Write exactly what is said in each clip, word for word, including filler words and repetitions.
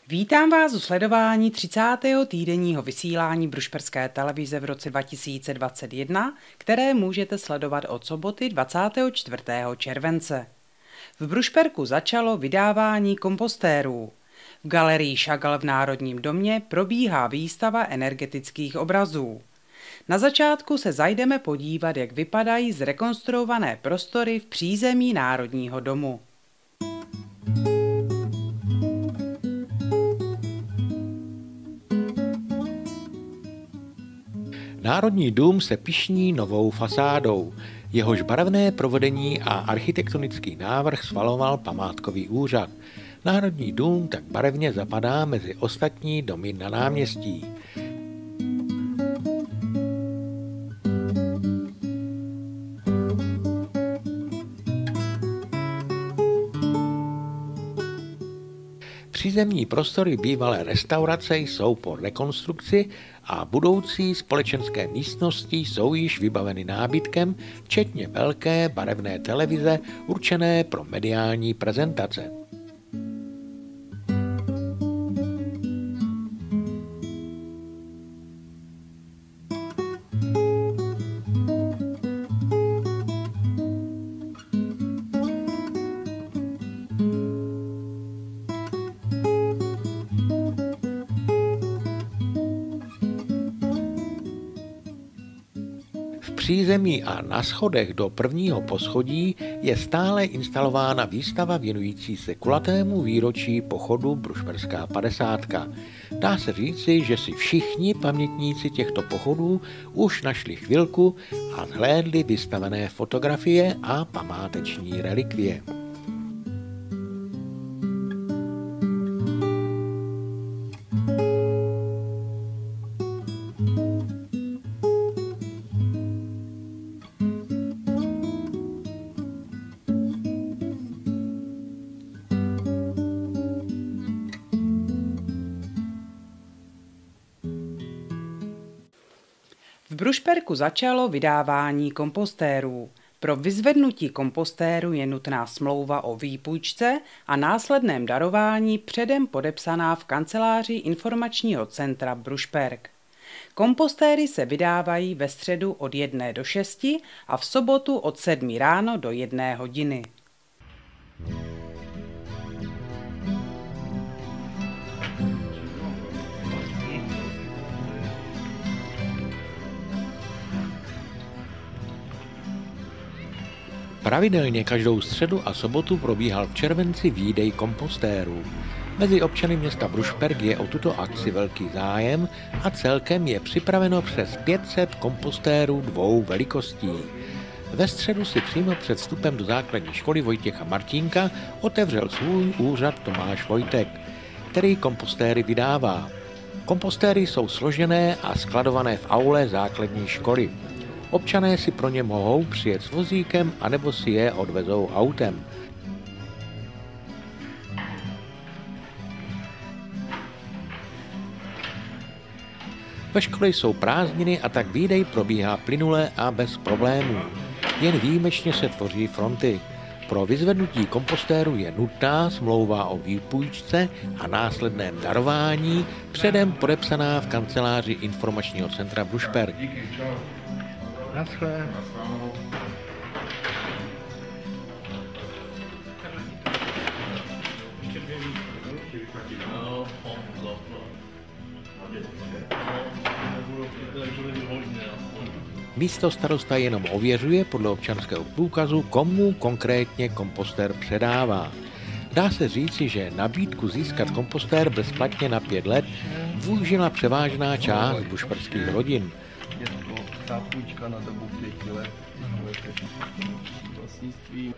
Vítám vás u sledování třicátého týdenního vysílání Brušperské televize v roce dva tisíce dvacet jedna, které můžete sledovat od soboty dvacátého čtvrtého července. V Brušperku začalo vydávání kompostérů. V galerii Chagall v Národním domě probíhá výstava energetických obrazů. Na začátku se zajdeme podívat, jak vypadají zrekonstruované prostory v přízemí Národního domu. Národní dům se pyšní novou fasádou. Jehož barevné provedení a architektonický návrh schvaloval památkový úřad. Národní dům tak barevně zapadá mezi ostatní domy na náměstí. Přízemní prostory bývalé restaurace jsou po rekonstrukci a budoucí společenské místnosti jsou již vybaveny nábytkem, včetně velké barevné televize určené pro mediální prezentace. V přízemí a na schodech do prvního poschodí je stále instalována výstava věnující se kulatému výročí pochodu Brušperská padesátka. Dá se říci, že si všichni pamětníci těchto pochodů už našli chvilku a zhlédli vystavené fotografie a památeční relikvie. V Brušperku začalo vydávání kompostérů. Pro vyzvednutí kompostéru je nutná smlouva o výpůjčce a následném darování předem podepsaná v kanceláři informačního centra Brušperk. Kompostéry se vydávají ve středu od jedné do šesti a v sobotu od sedmi ráno do jedné hodiny. Pravidelně každou středu a sobotu probíhal v červenci výdej kompostérů. Mezi občany města Brušperk je o tuto akci velký zájem a celkem je připraveno přes pět set kompostérů dvou velikostí. Ve středu si přímo před vstupem do základní školy Vojtěcha Martínka otevřel svůj úřad Tomáš Vojtek, který kompostéry vydává. Kompostéry jsou složené a skladované v aule základní školy. Občané si pro ně mohou přijet s vozíkem anebo si je odvezou autem. Ve škole jsou prázdniny a tak výdej probíhá plynule a bez problémů. Jen výjimečně se tvoří fronty. Pro vyzvednutí kompostéru je nutná smlouva o výpůjčce a následném darování, předem podepsaná v kanceláři informačního centra Brušperk. Naschle. Místo starosta jenom ověřuje podle občanského průkazu, komu konkrétně kompostér předává. Dá se říci, že nabídku získat kompostér bezplatně na pět let využila převážná část brušperských rodin. Je to ta půjčka na dobu pěti let. Vlastnictví.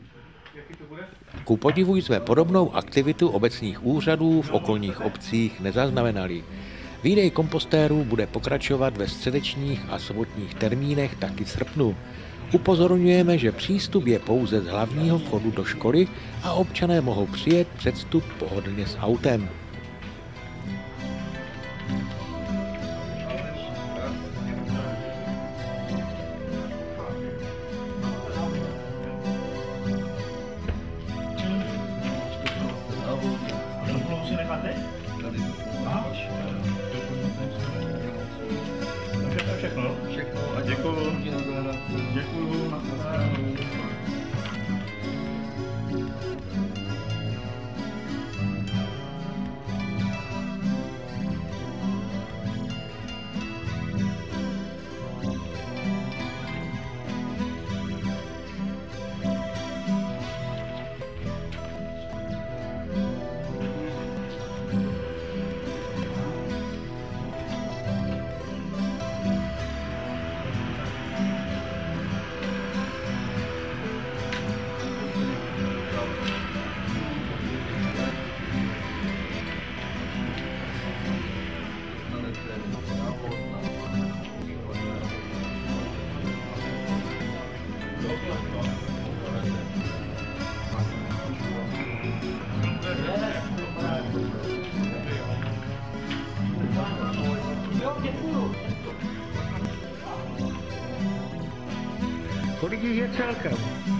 Ku podivu jsme podobnou aktivitu obecních úřadů v okolních obcích nezaznamenali. Výdej kompostérů bude pokračovat ve středečních a sobotních termínech taky v srpnu. Upozorňujeme, že přístup je pouze z hlavního vchodu do školy a občané mohou přijet před vstup pohodlně s autem. si necháte? tady až. To je všechno. Všechno a Děkuju. děkuji. Děkuju. Na shledanou. Kolik jich je celkem?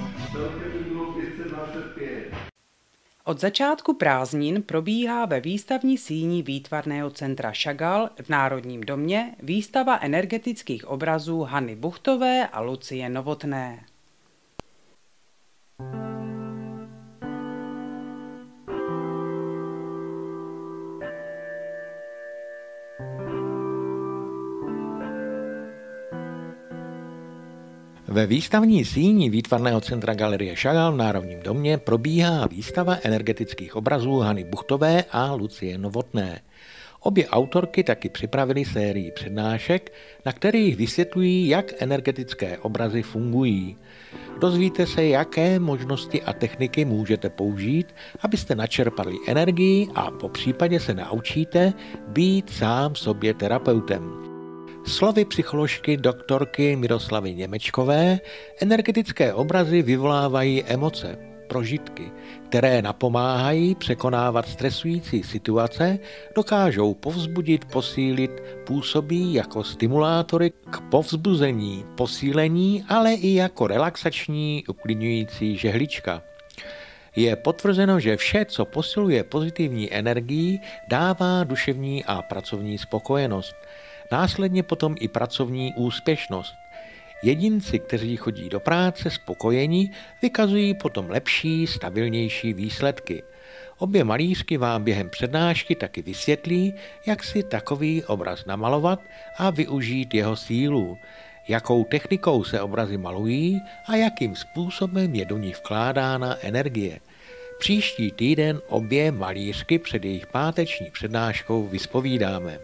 Od začátku prázdnin probíhá ve výstavní síni výtvarného centra Chagall v Národním domě výstava energetických obrazů Hany Buchtové a Lucie Novotné. Ve výstavní síni výtvarného centra Galerie Chagall v Národním domě probíhá výstava energetických obrazů Hany Buchtové a Lucie Novotné. Obě autorky taky připravily sérii přednášek, na kterých vysvětlují, jak energetické obrazy fungují. Dozvíte se, jaké možnosti a techniky můžete použít, abyste načerpali energii a po případě se naučíte být sám sobě terapeutem. Slovy psycholožky doktorky Miroslavy Němečkové, energetické obrazy vyvolávají emoce, prožitky, které napomáhají překonávat stresující situace, dokážou povzbudit, posílit, působí jako stimulátory k povzbuzení, posílení, ale i jako relaxační, uklidňující žehlička. Je potvrzeno, že vše, co posiluje pozitivní energii, dává duševní a pracovní spokojenost. Následně potom i pracovní úspěšnost. Jedinci, kteří chodí do práce spokojeni, vykazují potom lepší, stabilnější výsledky. Obě malířky vám během přednášky taky vysvětlí, jak si takový obraz namalovat a využít jeho sílu, jakou technikou se obrazy malují a jakým způsobem je do nich vkládána energie. Příští týden obě malířky před jejich páteční přednáškou vyspovídáme.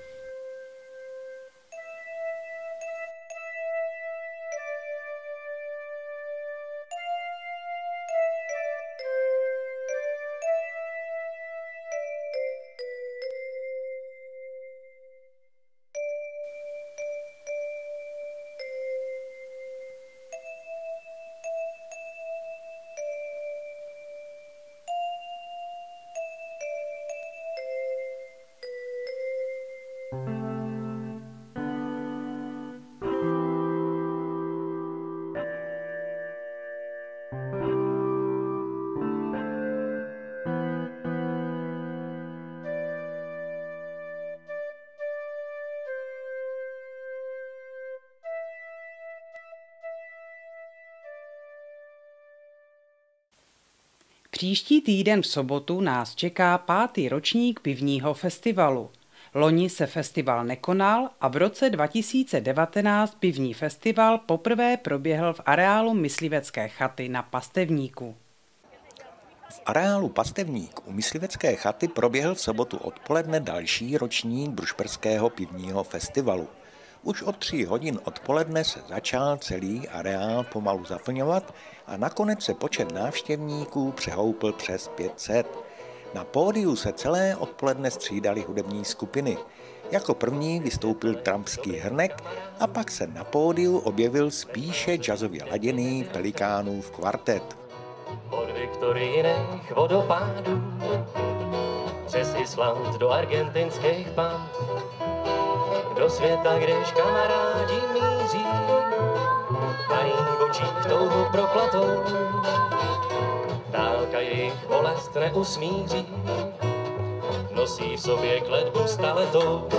Příští týden v sobotu nás čeká pátý ročník pivního festivalu. Loni se festival nekonal a v roce dva tisíce devatenáct pivní festival poprvé proběhl v areálu myslivecké chaty na Pastevníku. V areálu Pastevník u myslivecké chaty proběhl v sobotu odpoledne další ročník brušperského pivního festivalu. Už od tří hodin odpoledne se začal celý areál pomalu zaplňovat a nakonec se počet návštěvníků přehoupl přes pět set. Na pódiu se celé odpoledne střídaly hudební skupiny. Jako první vystoupil trampský hrnek a pak se na pódiu objevil spíše jazzově laděný Pelikánův kvartet. Od Viktorijných vodopádů přes Island do argentinských pán, do světa, kdež kamarádi míří, mají v očích touhu proklatou, dálka jejich bolest neusmíří. No nosí v sobě kletbu staletou.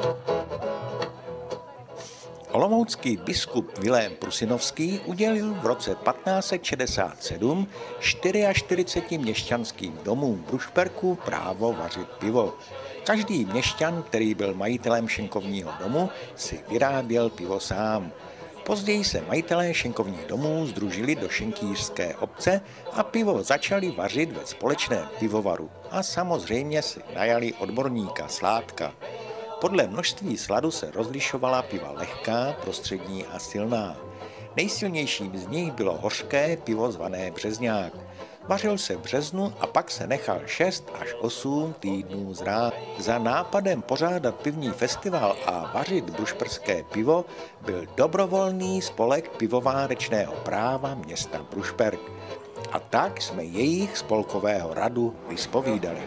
Olomoucký biskup Vilém Prusinovský udělil v roce patnáct set šedesát sedm čtyřiačtyřiceti čtyři měšťanským domům v Ružperku právo vařit pivo. Každý měšťan, který byl majitelem šenkovního domu, si vyráběl pivo sám. Později se majitelé šenkovních domů sdružili do šenkýřské obce a pivo začali vařit ve společném pivovaru. A samozřejmě si najali odborníka Sládka. Podle množství sladu se rozlišovala piva lehká, prostřední a silná. Nejsilnějším z nich bylo hořké pivo zvané Březňák. Vařil se v březnu a pak se nechal šest až osm týdnů zrát. Za nápadem pořádat pivní festival a vařit brušperské pivo byl dobrovolný spolek pivovárečného práva města Bružperk. A tak jsme jejich spolkového radu vyspovídali.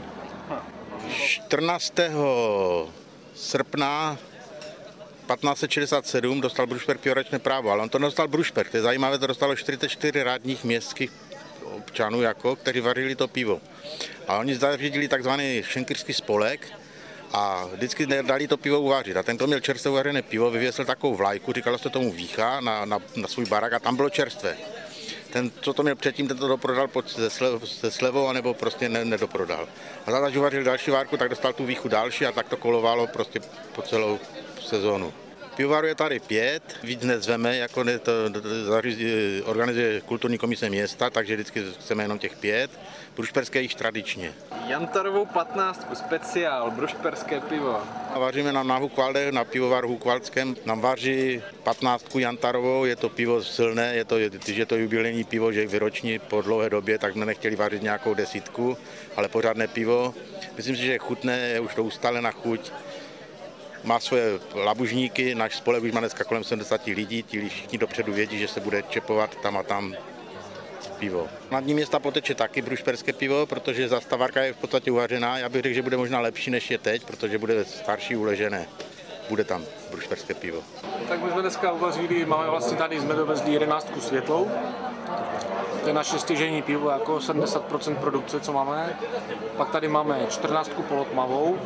čtrnáctého srpna patnáct set šedesát sedm dostal Bružperk pivovarečné právo, ale on to nedostal Bružperk, to je zajímavé, to dostalo čtyřicet čtyři radních městských občanů, jako, kteří vařili to pivo. A oni zařídili takzvaný šenkýřský spolek a vždycky dali to pivo uvařit. A ten, kdo měl čerstvé uvařené pivo, vyvěsil takovou vlajku, říkalo se tomu vícha na, na, na svůj barák a tam bylo čerstvé. Ten, co to měl předtím, ten to doprodal pod, se, slev, se slevou, anebo prostě ne, nedoprodal. A za to, uvařil další várku, tak dostal tu víchu další a tak to kolovalo prostě po celou sezónu. Pivovaru je tady pět, víc nezveme, jako ne, to, to, to organizuje kulturní komise města, takže vždycky chceme jenom těch pět. Bružperské již tradičně. Jantarovou patnáctku, speciál, bružperské pivo. A vaříme nám na Hukvalde, na pivovaru Hukvaldském. Nám vaří patnáctku Jantarovou, je to pivo silné, je to, když je to jubilejní pivo, že výroční po dlouhé době, tak jsme nechtěli vařit nějakou desítku, ale pořádné pivo. Myslím si, že je chutné, je už to ustálená chuť. Má svoje labužníky, náš spolek už má dneska kolem sedmdesát lidí, ti všichni dopředu vědí, že se bude čepovat tam a tam pivo. Na dní města poteče taky bružperské pivo, protože zastavarka je v podstatě uvařená. Já bych řekl, že bude možná lepší, než je teď, protože bude starší, uležené. Bude tam bružperské pivo. Tak my jsme dneska uvařili, máme vlastně tady, jsme dovezli jedenáctku světlou. To je naše stěžejní pivo, jako sedmdesát procent produkce, co máme. Pak tady máme čtrnáctku polotmavou.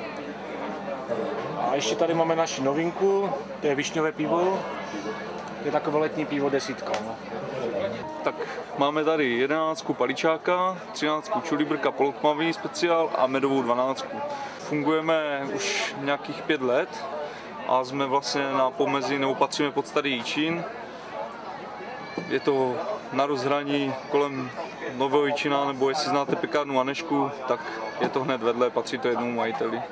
A ještě tady máme naši novinku, to je višňové pivo, to je takové letní pivo desítka. No. Tak máme tady jedenáctku paličáka, třináctku čulibrka polotmavý speciál a medovou dvanáctku. Fungujeme už nějakých pět let a jsme vlastně na pomezí, nebo patříme pod Starý Jičín. Je to na rozhraní kolem Nového Jičína, nebo jestli znáte pekárnu Anešku, tak je to hned vedle, patří to jednomu majiteli.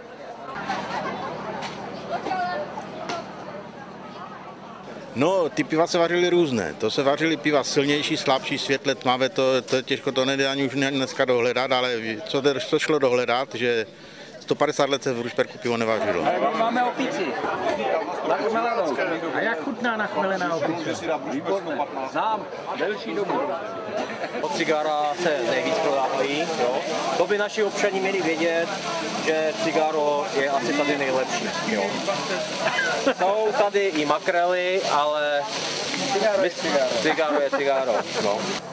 No, ty piva se vařily různé. To se vařily piva silnější, slabší, světle, tmavé, to, to těžko to nejde ani už dneska dohledat, ale co, co šlo dohledat, že sto padesát let se v Ružperku pivo nevařilo. Máme opici. Nachmelenou. A jak chutná nachmelená opice? Výborné. Znám delší dobu. Od cigára se nejvíc prodávají. Jo. To by naši občani měli vědět, že cigáro je asi tady nejlepší. Jo. Jsou tady i makrely, ale Cigáro je cigáro. Cigáro je cigáro. No.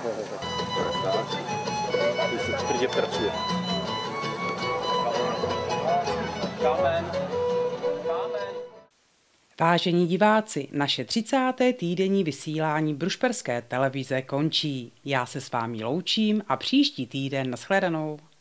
Tvrdě pracuje. Kámen. Kámen. Vážení diváci, naše třicáté týdenní vysílání bružperské televize končí. Já se s vámi loučím a příští týden nashledanou.